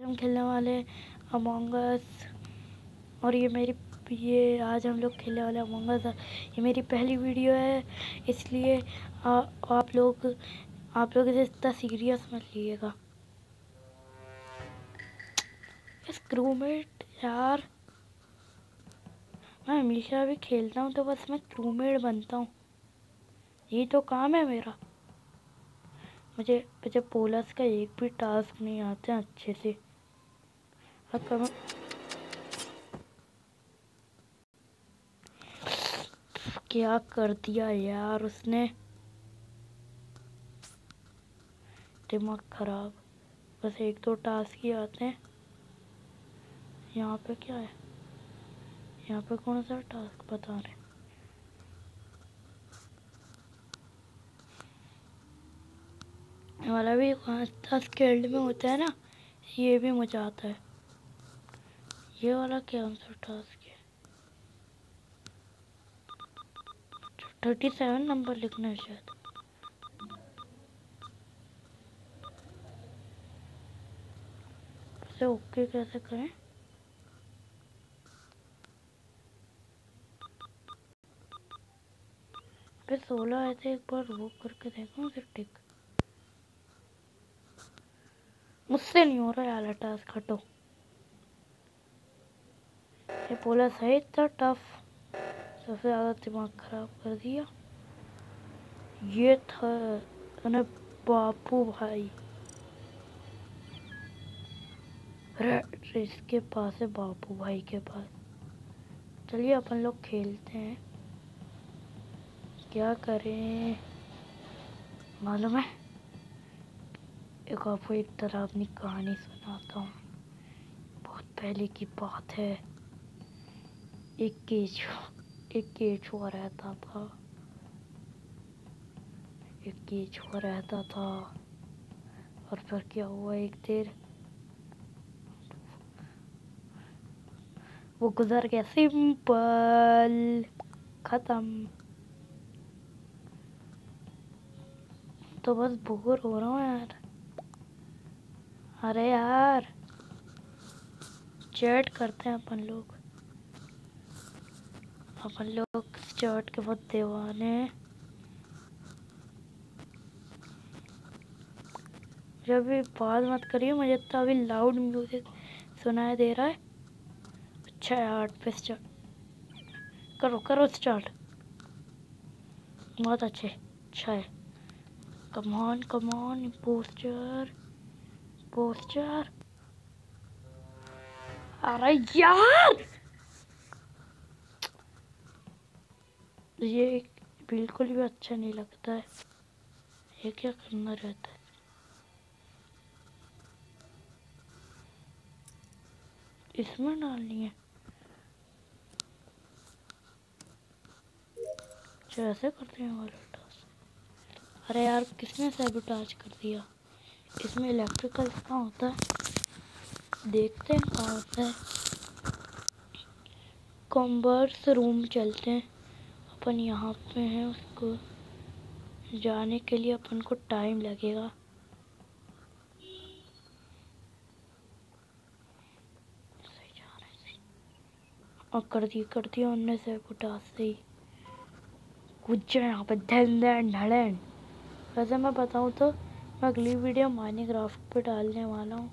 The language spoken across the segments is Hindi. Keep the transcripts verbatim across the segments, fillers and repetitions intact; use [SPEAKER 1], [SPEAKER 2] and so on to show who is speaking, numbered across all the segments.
[SPEAKER 1] हम खेलने वाले अमंग अस। और ये मेरी ये आज हम लोग खेलने वाले अमंग अस। ये मेरी पहली वीडियो है, इसलिए आ, आप लोग आप लोग इसे इतना सीरियस मत लीजिएगा। क्रूमेट यार, मैं हमेशा भी खेलता हूँ तो बस मैं क्रूमेट बनता हूँ, यही तो काम है मेरा। मुझे मुझे पोलस का एक भी टास्क नहीं आता अच्छे से। कम क्या कर दिया यार उसने, दिमाग खराब। बस एक दो टास्क ही आते हैं। यहाँ पे क्या है, यहाँ पे कौन सा टास्क बता रहे। वाला भी टास्क फील्ड में होता है ना, ये भी मुझे आता है। ये वाला क्या सा टास्क है, थर्टी सेवन नंबर लिखना है शायद। इसे ओके कैसे करें। पे सोलह आए थे, एक बार वो करके देखो फिर टिक। मुझसे नहीं हो रहा यार टास्क, हटो। ये बोला सही इतना टफ, सबसे ज़्यादा दिमाग खराब कर दिया। ये था अरे बापू भाई, अरे इसके पास है, बापू भाई के पास। चलिए अपन लोग खेलते हैं। क्या करें मालूम है, एक आपको एक तरह अपनी कहानी सुनाता हूँ। बहुत पहले की बात है, एक केचुआ एक केचुआ रहता था एक केचुआ रहता था और फिर क्या हुआ, एक देर वो गुजर गया। सिंपल, खत्म। तो बस बोर हो रहा हूँ यार। अरे यार चैट करते हैं अपन लोग अपन लोग चैट के बहुत दीवाने हैं। जब भी बात मत करिए, मुझे तो अभी लाउड म्यूजिक सुनाई दे रहा है। अच्छा यार पे स्टार्ट करो करो स्टार्ट, बहुत अच्छे। अच्छा है, come on come on. Poster poster, अरे यार ये बिल्कुल भी अच्छा नहीं लगता है। ये क्या करना रहता है, इसमें डालनी है। अच्छा ऐसे करते हैं वाला टास्क। अरे यार किसने सैबोटाज कर दिया। इसमें इलेक्ट्रिकल कहाँ होता है, देखते हैं कहाँ होता है। कॉमर्स रूम चलते हैं अपन, यहाँ पे हैं। उसको जाने के लिए अपन को टाइम लगेगा। सही जा रहा है, सही। और कर दी कर दिया उनने सैबोटाज से ही। कुछ यहाँ पे धन धन ढड़न। वैसे मैं बताऊँ तो मैं अगली वीडियो माइनक्राफ्ट पे डालने वाला हूँ।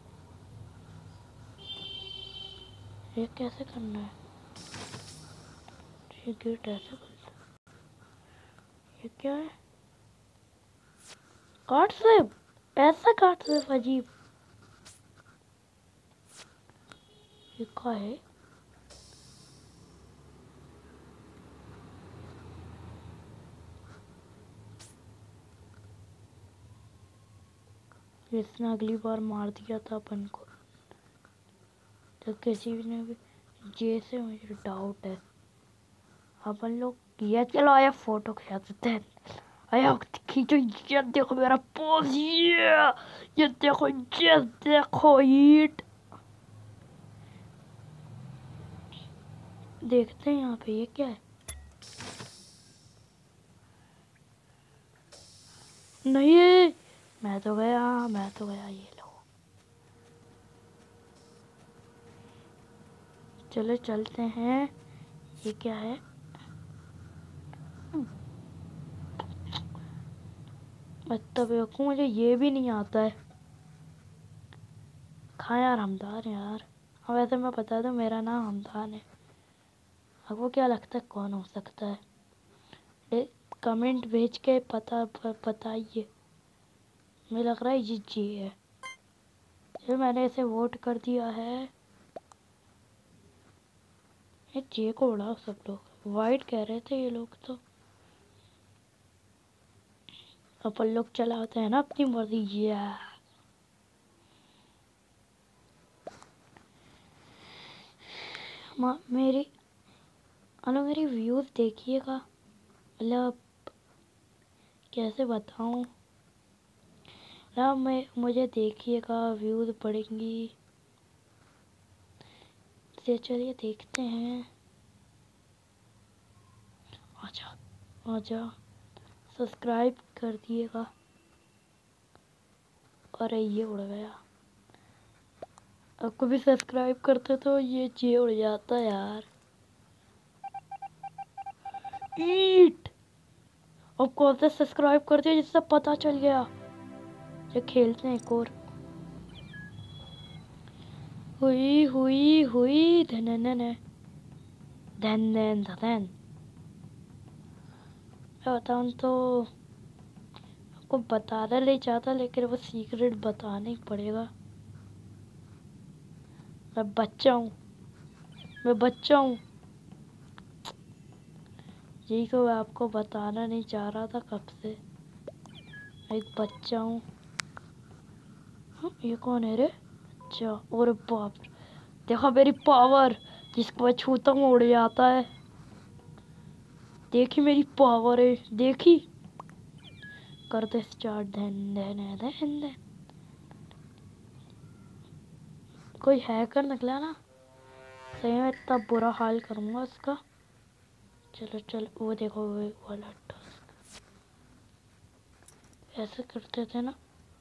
[SPEAKER 1] ये कैसे करना है, ये गेट ऐसे करना है। ये क्या है, कार्ड स्विप, ऐसा कार्ड स्विप अजीब। ये क्या है, इसने अगली बार मार दिया था अपन को, तो किसी ने भी जैसे, मुझे डाउट है। अपन लोग ये चलो आया फोटो खींचते हैं। आया खींचो, ये देखो मेरा पोज, ये ये देखो, ये देखो ईट। देखते हैं यहाँ पे ये क्या है। नहीं मैं तो गया मैं तो गया, ये लो। चलो चलते हैं। ये क्या है? इतना बेवकूफ़, मुझे ये भी नहीं आता है। कहाँ यार हमदान यार। हाँ वैसे मैं बता दूँ, मेरा नाम हमदान है। आपको क्या लगता है कौन हो सकता है? ए, कमेंट भेज के पता बताइए। मुझे लग रहा है ये जी है। चलो मैंने इसे वोट कर दिया है। ये जे को उड़ाओ सब लोग। वाइट कह रहे थे ये लोग तो। अपन लोग चलाते हैं ना अपनी मर्जी। या मेरी अलो मेरी व्यूज़ देखिएगा। मतलब कैसे बताऊँ? मतलब मैं मुझे देखिएगा, व्यूज़ बढ़ेंगी। तो चलिए देखते हैं। आजा आजा, सब्सक्राइब कर दिएगा। अरे ये उड़ गया। आपको भी सब्सक्राइब करते तो ये जे उड़ जाता यार। ईट। अब कौन से सब्सक्राइब कर दिया जिससे पता चल गया। ये खेलते हैं एक और। हुई हुई हुई धन धन धन धन धन। मैं बताऊँ तो आपको बताना नहीं चाहता, लेकिन वो सीक्रेट बताना ही पड़ेगा। मैं बच्चा हूँ, मैं बच्चा हूँ। यही तो मैं आपको बताना नहीं चाह रहा था कब से। मैं एक बच्चा हूँ। हाँ, ये कौन है रे? अच्छा, और बाप रे, देखो मेरी पावर, जिसको मैं छूता हूँ उड़ जाता है। देखी मेरी पावर है, देखी। करते स्टार्ट। धन धन धन धन। कोई हैकर निकला ना, सही में इतना बुरा हाल करूँगा उसका। चलो चलो, वो देखो वो वाला टास्क ऐसे करते थे ना।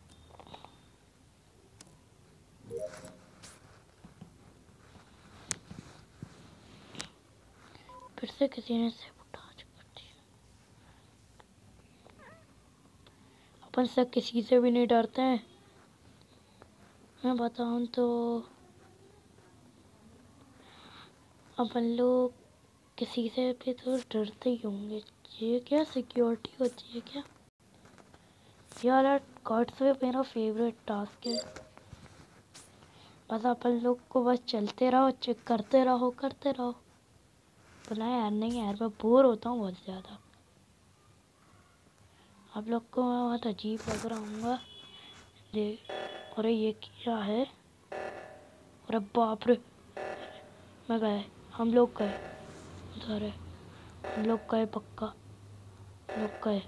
[SPEAKER 1] फिर से किसी ने सैबोटाज कर दिया। अपन सब किसी से भी नहीं डरते हैं। मैं बताऊँ तो अपन लोग किसी से भी तो डरते ही होंगे। ये क्या सिक्योरिटी होती है क्या? यार कार्ड्स में मेरा फेवरेट टास्क है। बस अपन लोग को बस चलते रहो, चेक करते रहो, करते रहो। बोला यार नहीं यार, मैं बोर होता हूँ बहुत ज़्यादा। आप लोग को मैं बहुत अजीब लग रहा हूँ। देख, अरे ये क्या है? अरे बाप रे, मैं गए, हम लोग गए उधर है। हम लोग गए पक्का, हम लोग गए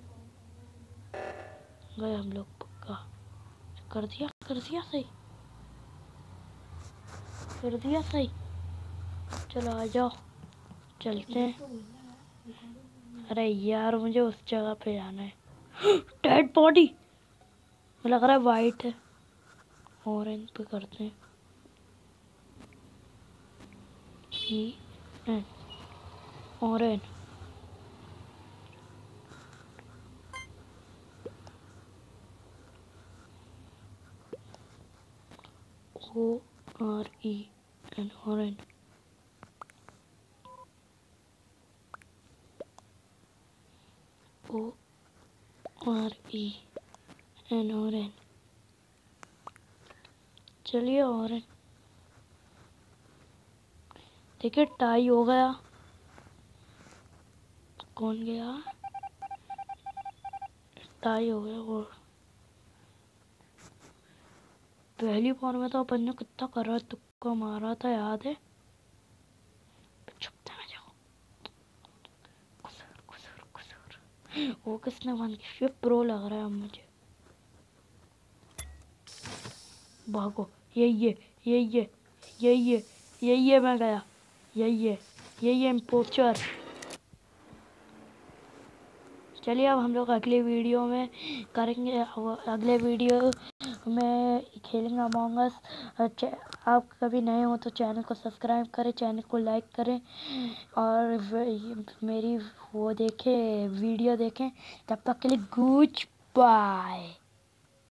[SPEAKER 1] गए हम लोग पक्का। कर दिया कर दिया सही, कर दिया सही। चलो आ जाओ, चलते हैं। अरे यार मुझे उस जगह पे जाना है। डेड बॉडी, मुझे लग रहा है वाइट है। ऑरेंज पे करते हैं। ये orange, O R E N, orange. O R E N, orange. चलिए ऑरेंज। देखिए टाई हो गया। कौन गया? टाई हो गया। और पहली बार में तो अपन ने कितना करा, तुक्का मारा था याद है। छुपते में जाओ। कुसर कुसर कुसर। वो किसने बंद किया? प्रो लग रहा है अब मुझे। भागो, यही है यही है यही है यही है, मैं गया। यही है यही है इम्पोस्टर। चलिए अब हम लोग अगले वीडियो में करेंगे। अगले वीडियो मैं खेलेंगे अमंग अस। आप कभी नए हो तो चैनल को सब्सक्राइब करें, चैनल को लाइक करें और मेरी वो देखें वीडियो देखें। तब तक के लिए गुड बाय।